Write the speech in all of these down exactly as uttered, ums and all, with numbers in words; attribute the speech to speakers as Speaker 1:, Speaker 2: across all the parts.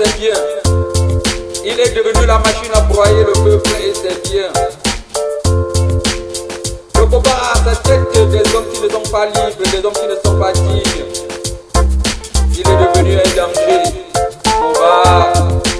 Speaker 1: ses biens. Il est devenu la machine à broyer le peuple et ses biens. Le combat a à sa tête des hommes qui ne sont pas libres, des hommes qui ne sont pas dignes. Il est devenu un danger. Combat.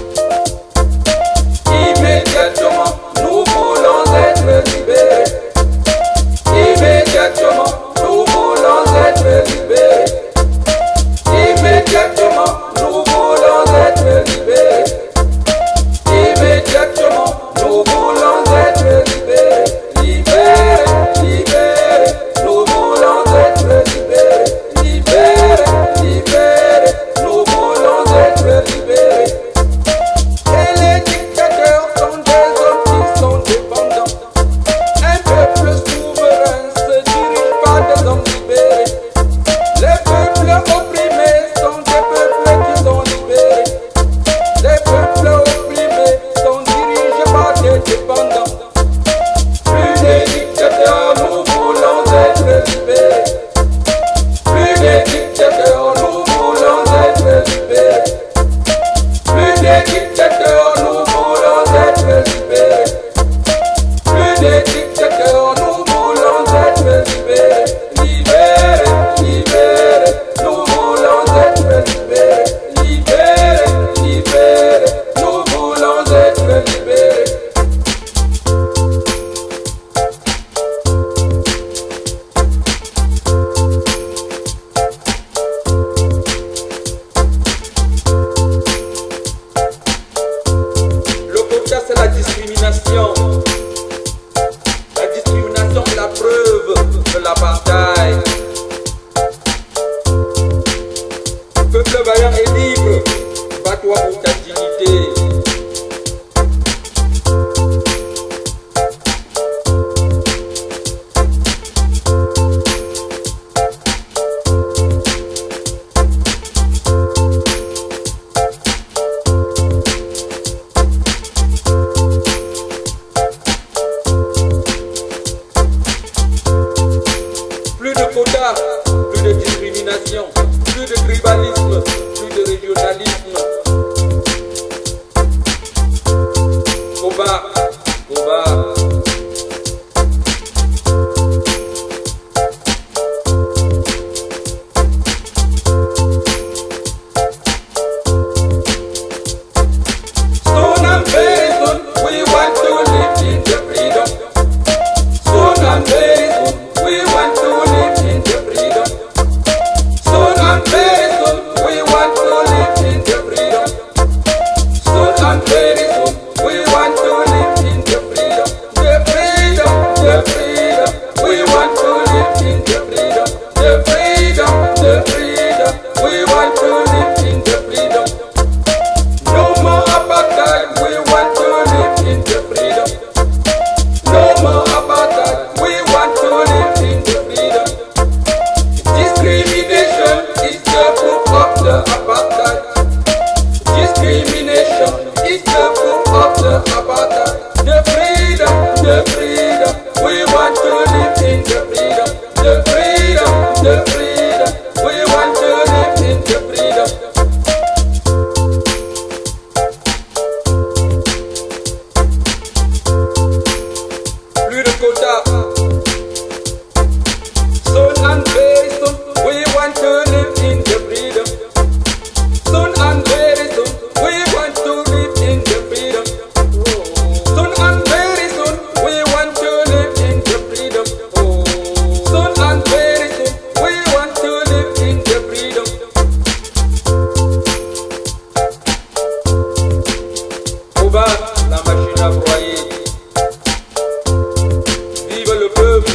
Speaker 1: Immédiatement, nous voulons être libérés. Immédiatement, nous voulons être libérés. Immédiatement, nous voulons être libérés. Immédiatement, nous voulons être libérés. Libérés, libérés, nous voulons être libérés. Libérés, libérés, nous voulons être libérés. Et les dictateurs sont des hommes qui sont dépendants. Un peuple souverain se dirige par des hommes libérés. Les peuples opprimés sont des peuples qui sont libérés. Les peuples opprimés sont dirigés par des dépendants. Plus des dictateurs, nous voulons être libérés. Plus des dictateurs, nous voulons être libérés. Plus des dictateurs, nous voulons être libérés. Plus des dictateurs, nous voulons être libérés. Libérés, libérés, nous voulons être libérés. Libérés, libérés, nous voulons être libérés. Le quota, c'est la discrimination. La discrimination est la preuve de l'apartheid. Peuple vaillant et libre, bats-toi pour ta dignité. Plus de quotas, plus de discrimination, plus de tribalisme, plus de régionalisme. Combat, combat. Soon and very soon, we want to live in the freedom. Soon and very soon, we want to live in the freedom. Soon and very soon, we want to live in the freedom. Soon and very soon, we want to live in the freedom. The freedom, the freedom, we want to live in the freedom. The freedom, the freedom, we want to live in the freedom. No more apartheid, we want to live in the freedom. No more apartheid, we want to live in the freedom. Discrimination is the proof of the apartheid. Discrimination is the proof of the apartheid. The freedom, the freedom, we want to live in the freedom. The freedom, the freedom, we want to live in the freedom. Plus de quotas. Soon and very soon, we want to live in the freedom. Soon and very soon, we want to live in the freedom. Soon and very soon, we want to live in the freedom. Soon and very soon, we want to live in the freedom. Combat, la machine à broyer. Vive le peuple.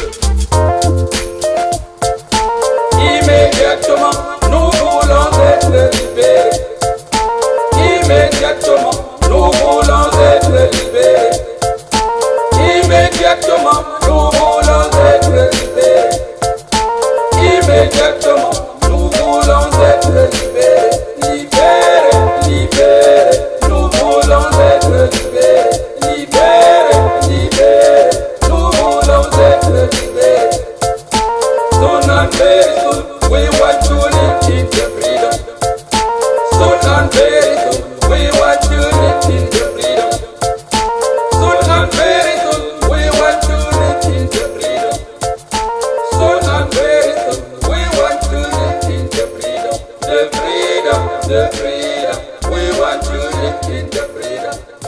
Speaker 1: Immédiatement, nous voulons être libérés. Immédiatement, nous voulons être libérés. Immédiatement, nous voulons être libérés. Immédiatement, nous voulons être libérés. Libérés, libérés, nous voulons être libérés. Libérés, libérés, nous voulons être libérés. Soon and very soon, we want to live in the freedom. Soon and very soon, we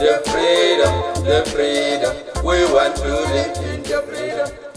Speaker 1: the freedom, the freedom. We want to live in the freedom.